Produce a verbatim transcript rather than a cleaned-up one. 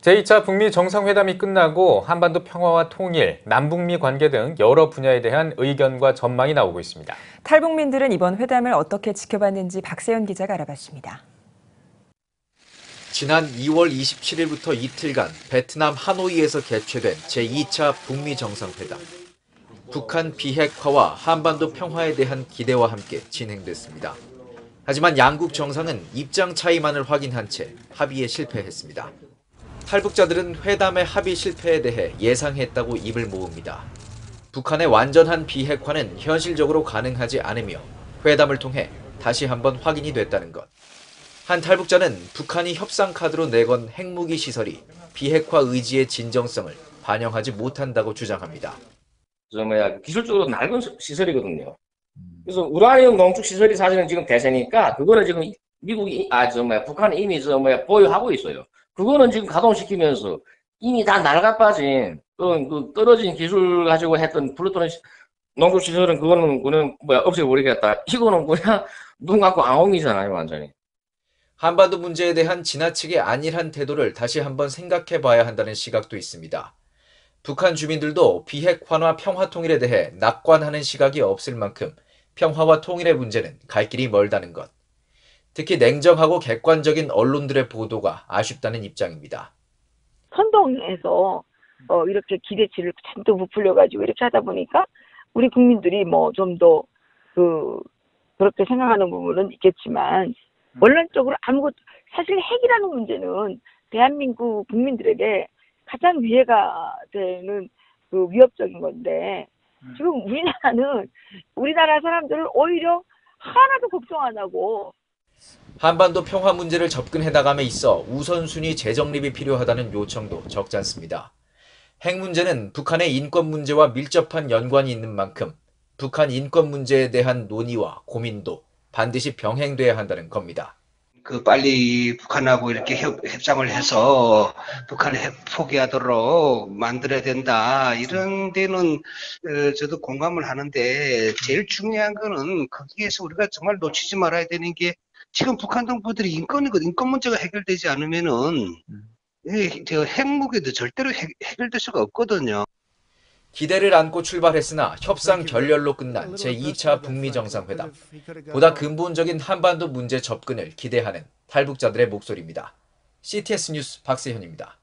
제이 차 북미 정상회담이 끝나고 한반도 평화와 통일, 남북미 관계 등 여러 분야에 대한 의견과 전망이 나오고 있습니다. 탈북민들은 이번 회담을 어떻게 지켜봤는지 박세현 기자가 알아봤습니다. 지난 이월 이십칠일부터 이틀간 베트남 하노이에서 개최된 제이 차 북미 정상회담. 북한 비핵화와 한반도 평화에 대한 기대와 함께 진행됐습니다. 하지만 양국 정상은 입장 차이만을 확인한 채 합의에 실패했습니다. 탈북자들은 회담의 합의 실패에 대해 예상했다고 입을 모읍니다. 북한의 완전한 비핵화는 현실적으로 가능하지 않으며 회담을 통해 다시 한번 확인이 됐다는 것. 한 탈북자는 북한이 협상 카드로 내건 핵무기 시설이 비핵화 의지의 진정성을 반영하지 못한다고 주장합니다. 저 뭐야 기술적으로 낡은 시설이거든요. 그래서 우라늄 농축 시설이 사실은 지금 대세니까 그거는 지금 미국이 아 저 뭐야 북한이 이미 저 뭐야 보유하고 있어요. 그거는 지금 가동시키면서 이미 다 낡아빠진 그런 그 떨어진 기술 가지고 했던 플루토늄 농축 시설은 그거는 그는 뭐야 없애버리겠다. 이거는 그냥 눈 감고 앙옹이잖아요, 완전히. 한반도 문제에 대한 지나치게 안일한 태도를 다시 한번 생각해 봐야 한다는 시각도 있습니다. 북한 주민들도 비핵화나 평화 통일에 대해 낙관하는 시각이 없을 만큼 평화와 통일의 문제는 갈 길이 멀다는 것. 특히 냉정하고 객관적인 언론들의 보도가 아쉽다는 입장입니다. 선동해서 어, 이렇게 기대치를 잔뜩 부풀려가지고 이렇게 하다 보니까 우리 국민들이 뭐 좀 더 그 그렇게 생각하는 부분은 있겠지만 원론적으로 아무것도 사실 핵이라는 문제는 대한민국 국민들에게 가장 위해가 되는 그 위협적인 건데 지금 우리나라는 우리나라 사람들을 오히려 하나도 걱정 안 하고 한반도 평화 문제를 접근해 나감에 있어 우선순위 재정립이 필요하다는 요청도 적지 않습니다. 핵 문제는 북한의 인권 문제와 밀접한 연관이 있는 만큼 북한 인권 문제에 대한 논의와 고민도 반드시 병행돼야 한다는 겁니다. 그 빨리 북한하고 이렇게 협, 협상을 해서 북한을 핵 포기하도록 만들어야 된다. 이런 데는 어, 저도 공감을 하는데 제일 중요한 거는 거기에서 우리가 정말 놓치지 말아야 되는 게 지금 북한 정부들이 인권이거든. 인권 문제가 해결되지 않으면은 이, 저 핵무기도 절대로 해, 해결될 수가 없거든요. 기대를 안고 출발했으나 협상 결렬로 끝난 제이 차 북미 정상회담. 보다 근본적인 한반도 문제 접근을 기대하는 탈북자들의 목소리입니다. 씨티에스 뉴스 박세현입니다.